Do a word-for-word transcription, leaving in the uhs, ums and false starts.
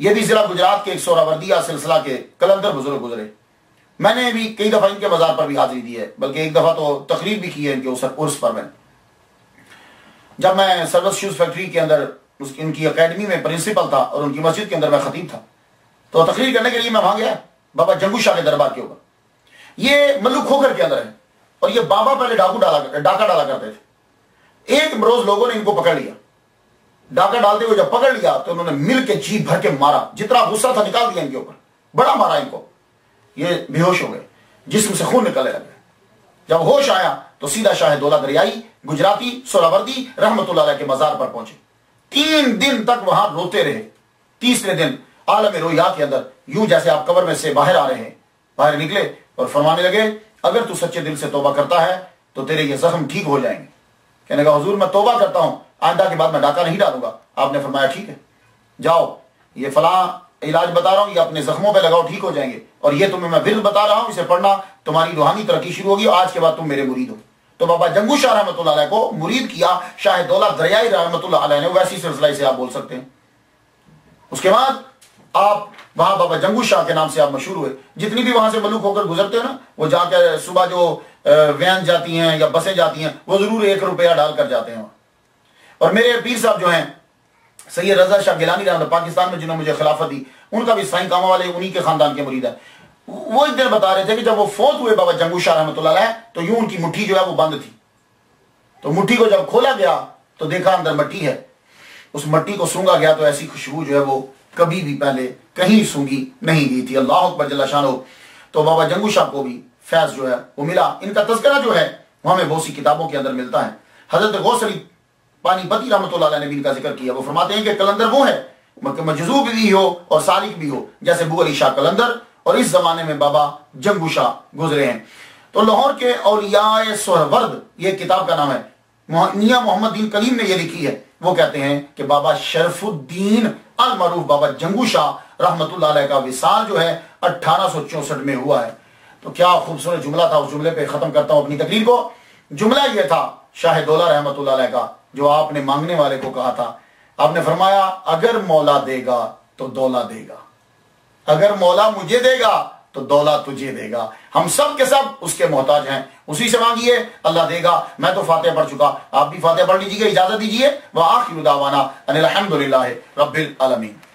یہ بھی ضلع گجرات کے ایک سہراوردیہ سلسلہ کے کلندر بزرگ گزرے. میں نے بھی کئی دفعہ ان کے مزار پر بھی حاضری دی ہے، بلکہ ایک دفعہ تو تقریر بھی کی ہے ان کے عرس پر. میں جب میں سروس شوز فیکٹری کے اندر ان کی اکیڈمی میں پرنسپل تھا اور ان کی مسجد کے اندر میں خطیب تھا، تو تقریر کرنے کے لیے میں وہاں گیا بابا جنگو شاہ کے دربار کے اوپر. یہ ملو کھوکھر کے اندر ہے اور یہ بابا پہلے ڈاکو ڈالا ڈاکہ ڈالا کرتے تھے. ایک روز لوگوں نے ان کو پکڑ لیا، ڈاکہ ڈالتے ہوئے جب پکڑ لیا تو انہوں نے مل کے جی بھر کے مارا، جتنا غصہ تھا نکال دیا ان کے اوپر، بڑا مارا ان کو. یہ بے ہوش ہو گئے، جسم سے خون نکلنے لگے. جب ہوش آیا تو سیدھا شاہ دولہ دریائی گجراتی سہراوردی رحمت اللہ علیہ کے مزار پر پہنچے. تین دن تک وہاں روتے رہے. تیسرے دن عالم رویا کے اندر یوں جیسے آپ قبر میں سے باہر آ رہے ہیں، باہر نکلے اور فرمانے لگے اگر تو سچے دل سے توبہ کرتا ہے تو تیرے یہ زخم ٹھیک ہو جائیں گے. کہنے لگا حضور میں توبہ کرتا ہوں، آئندہ کے بعد میں ڈاکہ نہیں ڈالوں گا. آپ نے فرمایا ٹھیک ہے، جاؤ یہ فلاں علاج بتا رہا ہوں، یہ اپنے زخموں پہ لگاؤ، ٹھیک ہو جائیں گے. اور یہ تمہیں میں ورد بتا رہا ہوں، اسے پڑھنا، تمہاری روحانی ترقی شروع ہوگی، آج کے بعد تم میرے مرید ہو. تو بابا جنگو شاہ رحمۃ اللہ علیہ کو مرید کیا شاہ دولہ دریائی رحمۃ اللہ علیہ نے. ویسی سلسلہ سے آپ بول سکتے ہیں. اس کے بعد آپ وہاں بابا جنگو شاہ کے نام سے آپ مشہور ہوئے. جتنی بھی وہاں سے ملوک ہو کر گزرتے ہیں نا، وہ جا کے صبح جو وین جاتی ہیں یا بسیں جاتی ہیں وہ ضرور ایک روپیہ ڈال کر جاتے ہیں. اور میرے پیر صاحب جو ہیں سید رضا شاہ گیلانی رحمۃ پاکستان میں جنہوں نے مجھے خلافت دی، ان کا بھی سائیں کامہ والے انہی کے خاندان کے مرید ہے. وہ ایک دن بتا رہے تھے کہ جب وہ فوت ہوئے بابا جنگو شاہ رحمۃ اللہ علیہ تو یوں ان کی مٹھی جو ہے وہ بند تھی. تو مٹھی کو جب کھولا گیا تو دیکھا اندر مٹی ہے. اس مٹی کو سونگا گیا تو ایسی خوشبو جو ہے وہ کبھی بھی پہلے کہیں سونگی نہیں گئی تھی. اللہ اکبر جل شانہ. تو بابا جنگو شاہ کو بھی فیض جو ہے وہ ملا. ان کا تذکرہ جو ہے وہ ہمیں بہت سی کتابوں کے اندر ملتا ہے. حضرت غوث علی پانی پتی رحمۃ اللہ علیہ نے بھی ان کا ذکر کیا. وہ فرماتے ہیں کہ کلندر وہ ہے مجذوب بھی ہو اور سالک بھی ہو، جیسے بو علی شاہ کلندر، اور اس زمانے میں بابا جنگو شاہ گزرے ہیں. تو لاہور کے اولیاء سہرورد یہ کتاب کا نام ہے، میاں محمد دین کلیم نے یہ لکھی ہے. وہ کہتے ہیں کہ بابا شرف الدین المعروف بابا جنگو شاہ رحمت اللہ علیہ کا وصال جو ہے اٹھارہ سو چونسٹھ میں ہوا ہے. تو کیا خوبصورت جملہ تھا. اس جملے پہ ختم کرتا ہوں اپنی تقریر کو. جملہ یہ تھا شاہ دولہ رحمت اللہ علیہ کا جو آپ نے مانگنے والے کو کہا تھا. آپ نے فرمایا اگر مولا دے گا تو دولا دے گا، اگر مولا مجھے دے گا تو دولا تجھے دے گا. ہم سب کے سب اس کے محتاج ہیں، اسی سے مانگیے اللہ دے گا. میں تو فاتحہ پڑھ چکا، آپ بھی فاتحہ پڑھ لیجیے. اجازت دیجیے. وآخر دعوانا ان الحمدللہ رب العالمین.